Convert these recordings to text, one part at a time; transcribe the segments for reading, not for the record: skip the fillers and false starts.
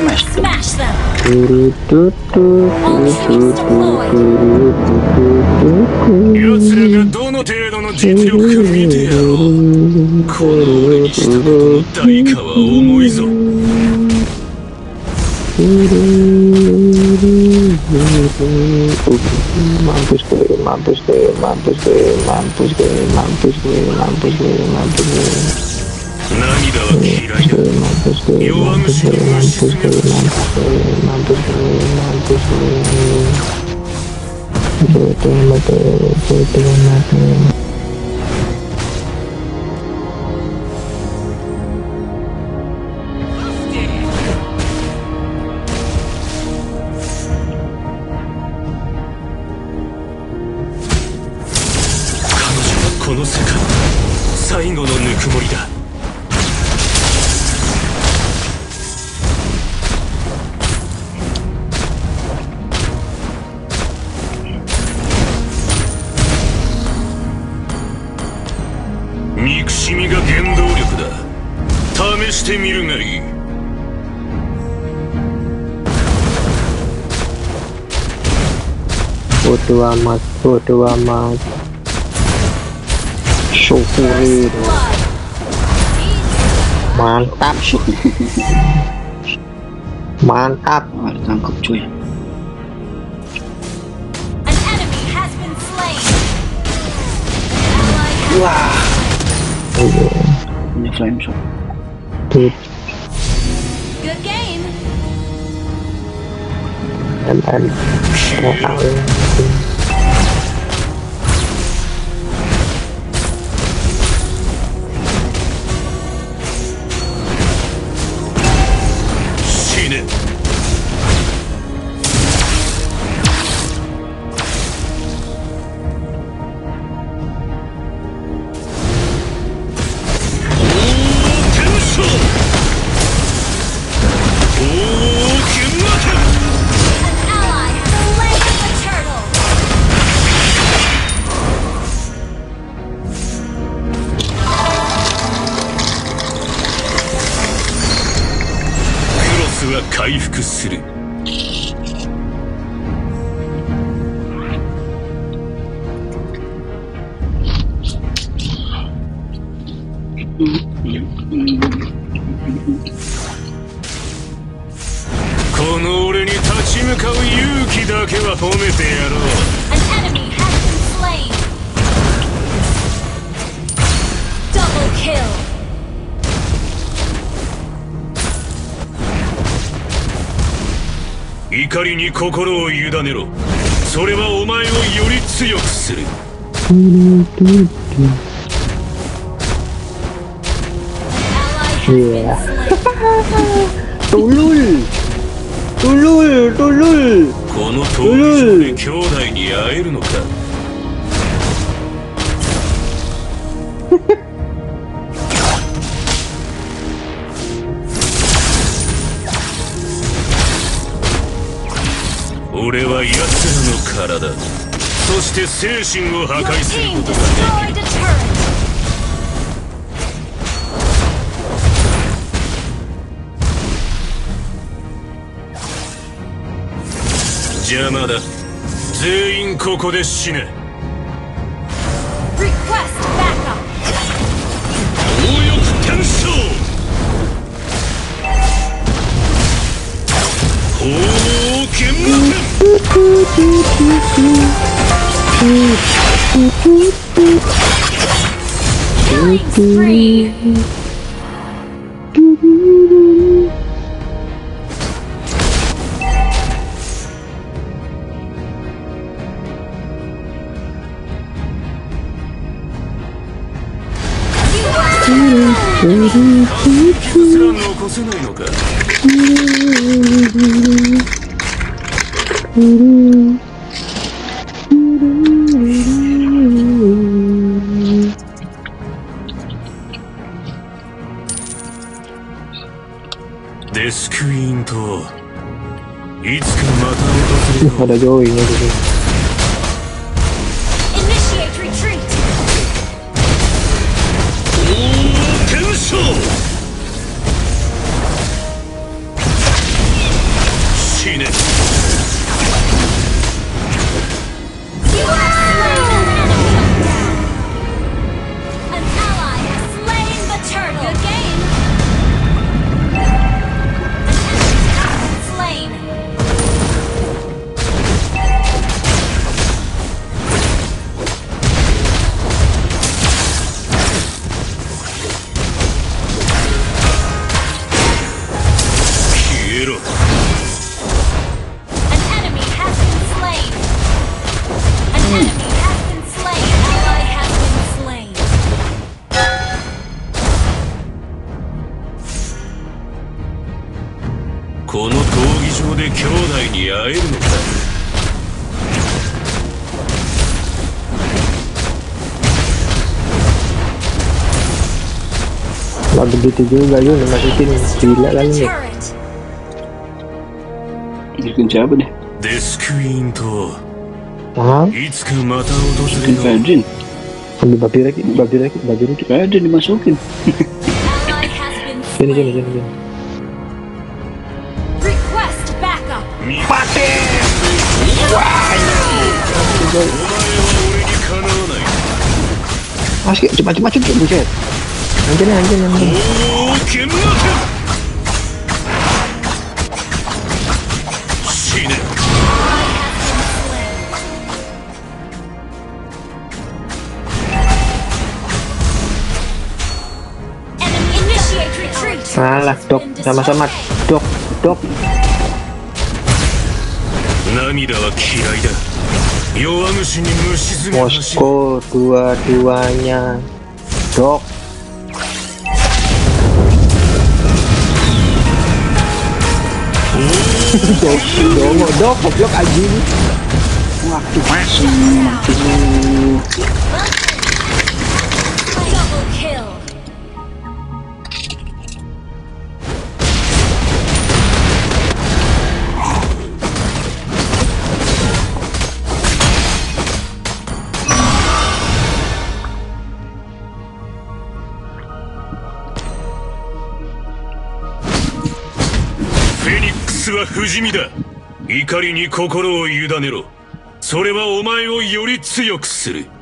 Smash them. Smash them. Ultimate's deployed. 奴らがどの程度の実力か見てやろう。この俺にしたことの代価は重いぞ。 Mampus gue, mampus gue, mampus gue, mampus gue, mampus gue, mampus gue, mampus gue. 涙は嫌いだ。 Mampus gue, 弱虫に虫 mampus gue, mampus gue, mampus gue, mampus gue. 彼女はこの世界最後のぬくもりだ。憎しみが原動力だ。試してみるがいい。 Bodo amat, bodo amat. Syukurin. Mantap. Mantap. Ditangkap cuy. An enemy has been slain. Ally has Wah. Punya flame shot. Good. good game. And 死ね。 An ally has slain the turtle. クロスは回復する。この俺に立ち向かう勇気だけは褒めてやろう。 An enemy has been slain. Double kill. 怒りに心を委ねろ。それはお前をより強くする。 Ally has been Yeah. slain. Tulul. この闘技場で兄弟に会えるのか。俺は奴らの体、そして精神を破 Your 壊する team ことができ destroyed る。 a turret. 邪魔だ。全員ここで死ね。 Request backup. 強欲転生。鳳凰剣魔剣。 Killing spree. You すら残せないのか。デスクイーンといつかまた訪れる。 Ada join ya gitu. initiate retreat. 鳳凰 転生。 この闘技場で兄弟に会えるのか。 Nggak begitu juga yuk masukin gila kali nih. Masukin siapa deh? デスクイーンと Hah? いつかまた訪れ Masukin る。 Fajin. Ambil babi lagi. Fajin dimasukin. Ally has been Sini. slain. Request backup. 見お前は俺にかなわない。 Mas, cepat buset. Anjir. おお、剣幕。死ね。 Enemy initiate retreat. Salah, Dok. Sama-sama, Dok. 涙は嫌いだ。弱虫に虫詰め走る。 Moskow dua-duanya, Dok. Dok, goblok anjing. Waktu masuk. Double kill. Phoenix は不死身だ。怒りに心を委ねろ。それはお前をより強くする。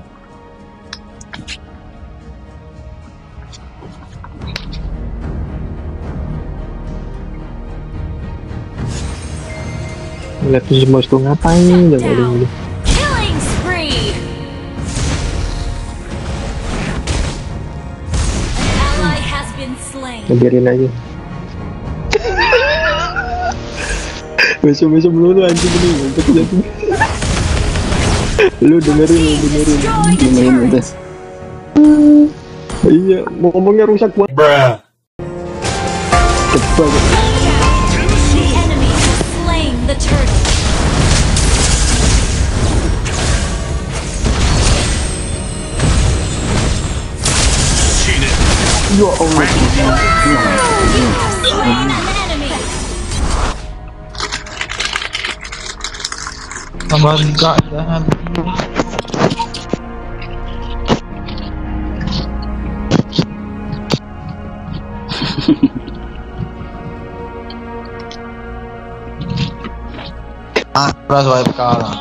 Lihat si Moskow ngapain Down. dulu. Killing spree. An ally has been slain. Biarin aja. Besok dulu anjing ini untuk jatuh. Lu dengerin. Lumayan udah. Iya, mau ngomongnya rusak banget. Cepat. The enemy has slain the turtle. Ya Allah. You have slain an enemy. Tambah enggak jangan. Press wipe kalah.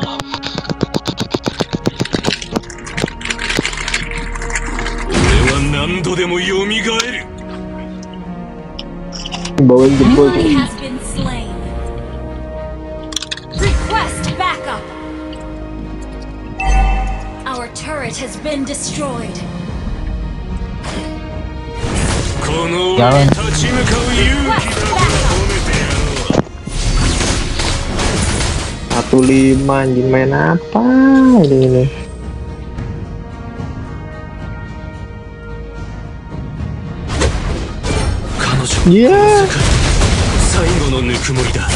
Bawain jempol. Ally has been slain. Request backup. Our turret has been destroyed. Jangan. Request backup. 15 anjing main apa ini? Iya. 最後のぬくもりだ。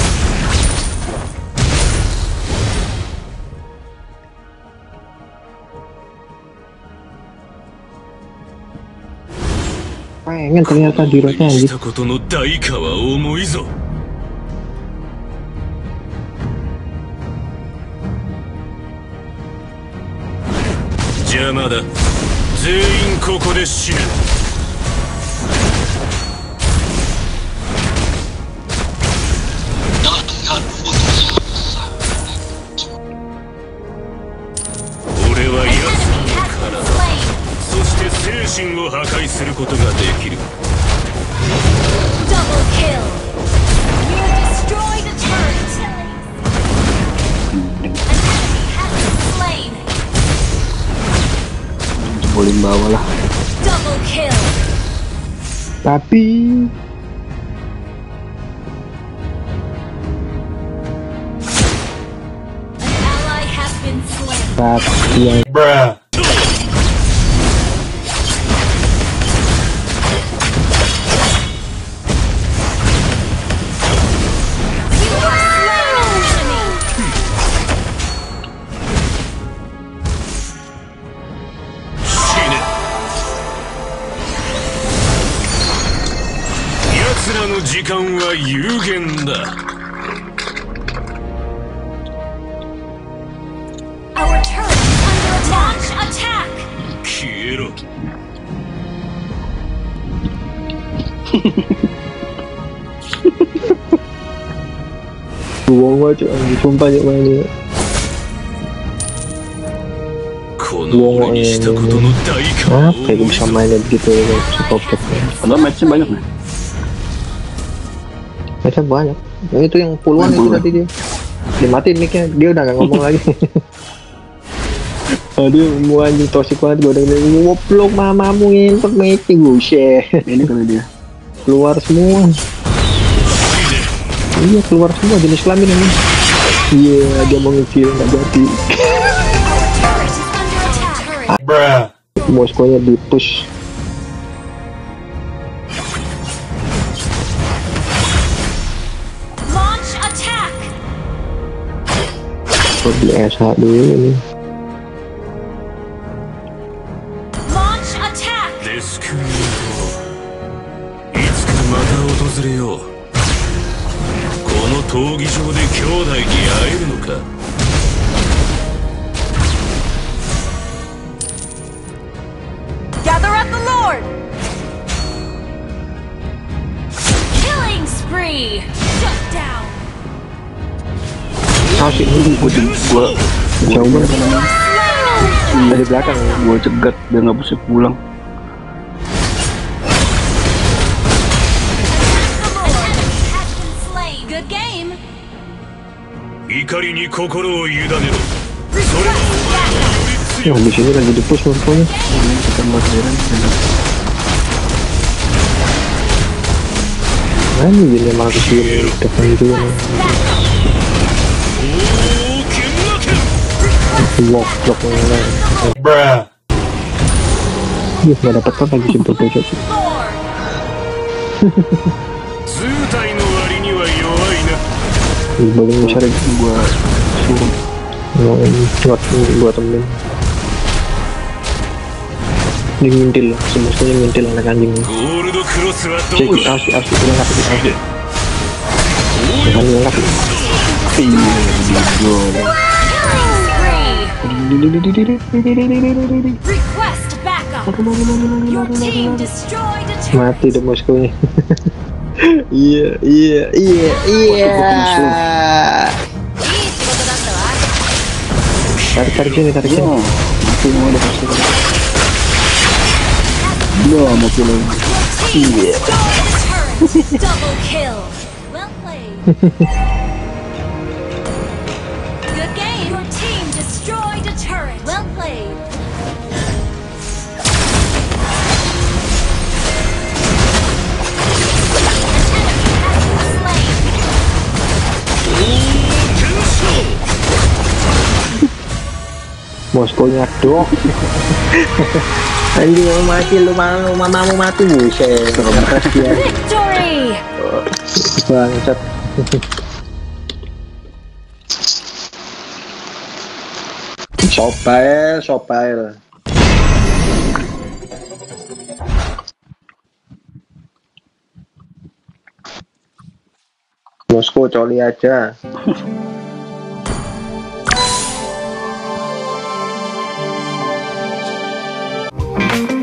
Pengen ternyata di rotnya anjing. したことの代価は重いぞ。邪魔だ。全員ここで死ぬ。 俺は An 奴 enemy の has 体、 been slain. そして精神を破壊することができる。 Double kill. You destroyed a turret. An enemy has been slain. Boleh bawa lah. Double kill. Tapi An ally has been slain. yang らの時間は有限だ。 Our turret is under attack. Launch attack. 消えろ。 Buang aja, sumpah aja main ini. この俺にしたことの代価を Apa itu bisa mainnya begitu ya, psikopat ya. Padahal matchnya banyak nih. Macam banyak. Yang itu yang puluhan itu tadi dia. Dimatiin mic-nya, dia udah gak ngomong lagi. Dia mau anjing toxic banget, gue udah bilang ngoplok mamamu ngintek mic-nya, buset. Ini kali dia. Keluar semua. Iya keluar semua jenis kelamin ini. Iya dia mau ngecil nggak jadi. Moskonya di push. Launch attack. Beli SH dulu nih. Launch attack. デスクリートいつかまた訪れよう。この闘技場で兄弟に会えるのか。 Gather at the Lord. Killing spree. Shut down. Asik ini gua jauh banget dari belakang. Gua cegat biar nggak bisa pulang. Has been slain. Good game. 怒りに心を委ねろ。 Ya di sini lagi di push moskonya. Kita modern. Nah ini gini malah kesini depan juga nih. Blok yang lain. Ih nggak dapet apa lagi simpel bocor. 図体の割には弱いな。 Boleh besar Gua suruh. Gua temen. Ini ngintil, semuanya ngintil anak anjing. ゴールドクロスはど Cek こだ。 asli lengkap asli. Jangan lengkap. Request backup. Your team destroyed a turret. Mati deh moskonya. Iya. Tarik sini. Oh, mati mau udah pasti. Belum mau pulang. Destroyed a turret. Double kill. Well played. Good game. Your team destroyed a turret. Well played. Moskonya dong. Anjing mau mati lu mamamu mati buset. Ya. Victory. Bangsat. Sopail. Moskow coli aja.